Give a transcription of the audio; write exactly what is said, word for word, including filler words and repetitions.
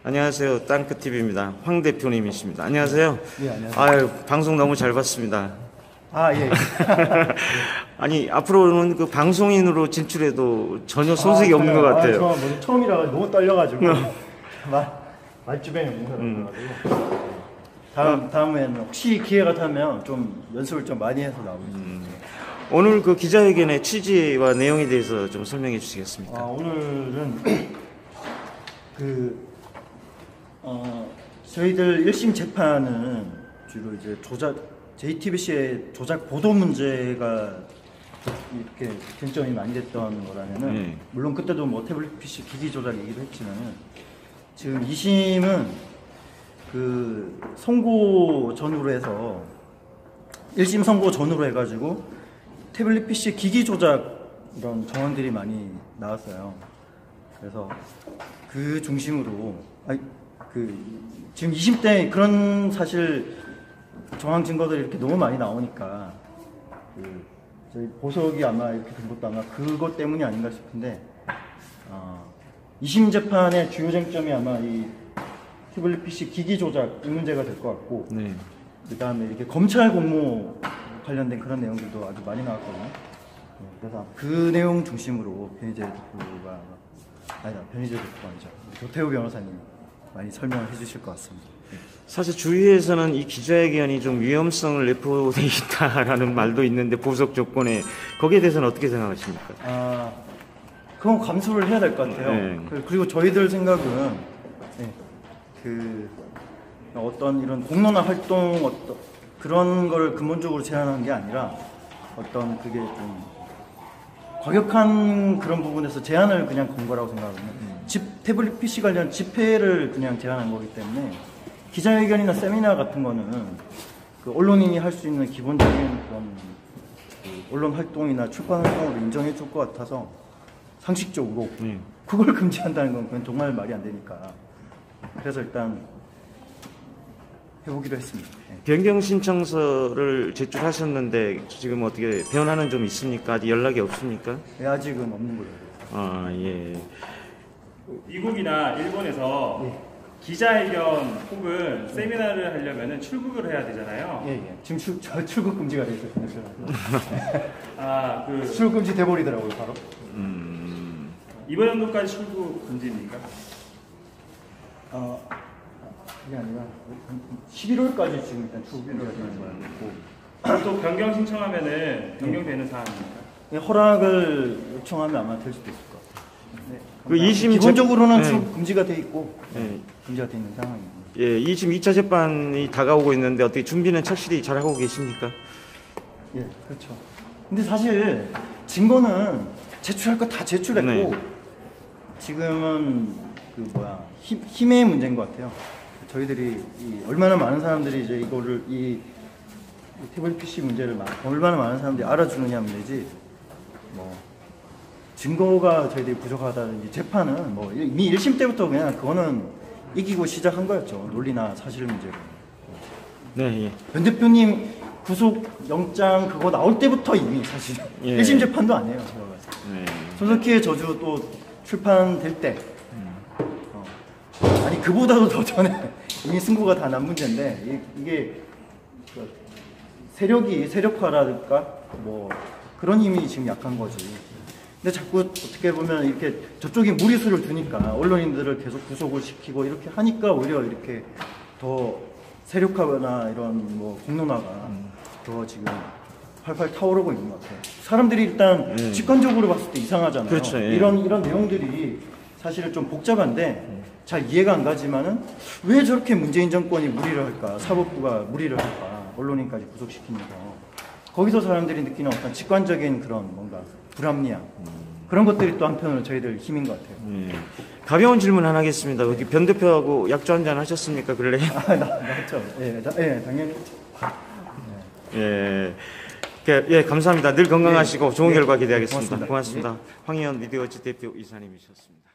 안녕하세요. 땅끝티비입니다. 황 대표님이십니다. 안녕하세요. 네, 안녕하세요. 아유, 방송 너무 잘 봤습니다. 아, 예. 아니, 앞으로는 그 방송인으로 진출해도 전혀 손색이 아, 없는 것 같아요. 아, 저 뭐 처음이라 너무 떨려가지고 말, 말주변이 없는 것 음. 같아가지고 다음, 다음에는 혹시 기회가 되면 좀 연습을 좀 많이 해서 나오겠습니다. 음. 오늘 그 기자회견의 취지와 내용에 대해서 좀 설명해 주시겠습니까? 아, 오늘은 그 어, 저희들 일 심 재판은 주로 이제 조작 제이티비씨의 조작 보도 문제가 이렇게 쟁점이 많이 됐던 거라면은 네. 물론 그때도 뭐 태블릿 피씨 기기 조작 얘기도 했지만은 지금 이 심은 그 선고 전후로 해서 일 심 선고 전후로 해가지고 태블릿 피씨 기기 조작 이런 정황들이 많이 나왔어요. 그래서 그 중심으로 아니, 그 지금 이 심 때 그런 사실 정황 증거들이 이렇게 너무 많이 나오니까 그 저희 보석이 아마 이렇게 된 것도 아마 그것 때문이 아닌가 싶은데 어, 이 심 재판의 주요 쟁점이 아마 이 태블릿 피씨 기기 조작 이 문제가 될 것 같고 네. 그 다음에 이렇게 검찰 공모 관련된 그런 내용들도 아주 많이 나왔거든요. 네, 그래서 그 내용 중심으로 변희재 대표가 아니다 변희재 대표가 아니죠 조태우 변호사님 많이 설명을 해주실 것 같습니다. 네. 사실 주위에서는 이 기자회견이 좀 위험성을 내포돼 있다라는 말도 있는데 보석 조건에 거기에 대해서는 어떻게 생각하십니까? 아 그건 감수를 해야 될 것 같아요. 네. 그리고 저희들 생각은 네, 그 어떤 이런 공론화 활동 어떤 그런 걸 근본적으로 제한하는 게 아니라 어떤 그게 좀 과격한 그런 부분에서 제한을 그냥 건 거라고 생각하거든요. 음. 집 태블릿 피씨 관련 집회를 그냥 제한한 거기 때문에 기자회견이나 세미나 같은 거는 그 언론인이 할 수 있는 기본적인 그런 그 언론 활동이나 출판 활동으로 인정해 줄 것 같아서 상식적으로 네. 그걸 금지한다는 건 그건 정말 말이 안 되니까 그래서 일단 해보기로 했습니다. 네. 변경 신청서를 제출하셨는데 지금 어떻게 변화는 좀 있습니까? 아직 연락이 없습니까? 네, 아직은 없는 걸로. 아, 예. 미국이나 일본에서 예. 기자회견 혹은 세미나를 하려면 출국을 해야 되잖아요. 예, 예. 지금 출, 저 출국 금지가 돼 있어요. 아, 그 출국 금지 돼버리더라고요, 바로. 음. 이번 연도까지 출국 금지입니까? 어, 그게 아니라 십일월까지 지금 일단 출국 금지가 되는 거고. 또 변경 신청하면은 변경되는 사항입니까? 예, 허락을 요청하면 아마 될 수도 있을 것 같아요. 네, 그 이심 기본적으로는 재- 출국 금지가 돼 있고 네. 금지가 돼 있는 상황입니다. 예, 이 지금 이 차 재판이 다가오고 있는데 어떻게 준비는 착실히 잘 하고 계십니까? 예, 그렇죠. 근데 사실 증거는 제출할 거 다 제출했고 네. 지금은 그 뭐야 힘, 힘의 문제인 것 같아요. 저희들이 이 얼마나 많은 사람들이 이제 이거를 이, 이 태블릿 피씨 문제를 막 얼마나 많은 사람들이 알아주느냐 문제지. 뭐 증거가 저희들이 부족하다든지 재판은 뭐 이미 일 심 때부터 그냥 그거는 이기고 시작한 거였죠. 논리나 사실 문제로. 네, 예. 변 대표님 구속 영장 그거 나올 때부터 이미 사실 예. 일 심 재판도 아니에요. 제가 봤을 때. 네. 손석희의 저주 또 출판될 때 어. 아니 그보다도 더 전에 이미 승부가 다 난 문제인데 이, 이게 그 세력이 세력화라든가 뭐 그런 힘이 지금 약한 거지. 근데 자꾸 어떻게 보면 이렇게 저쪽이 무리수를 두니까 언론인들을 계속 구속을 시키고 이렇게 하니까 오히려 이렇게 더 세력화나 이런 뭐 공론화가 음. 더 지금 활활 타오르고 있는 것 같아요. 사람들이 일단 음. 직관적으로 봤을 때 이상하잖아요. 그렇죠, 예. 이런 이런 내용들이 사실은 좀 복잡한데 잘 이해가 안 가지만은 왜 저렇게 문재인 정권이 무리를 할까? 사법부가 무리를 할까? 언론인까지 구속시키면서 거기서 사람들이 느끼는 어떤 직관적인 그런 뭔가 불합리함 그런 것들이 또 한편으로 저희들 힘인 것 같아요. 예. 가벼운 질문 하나 하겠습니다. 여기 변 대표하고 약주 한잔 하셨습니까, 근래? 아, 나, 맞죠? 예, 나, 예, 당연히. 예. 예, 예, 감사합니다. 늘 건강하시고 좋은 예. 결과 기대하겠습니다. 고맙습니다. 고맙습니다. 황희연 미디어워치 대표 이사님이셨습니다.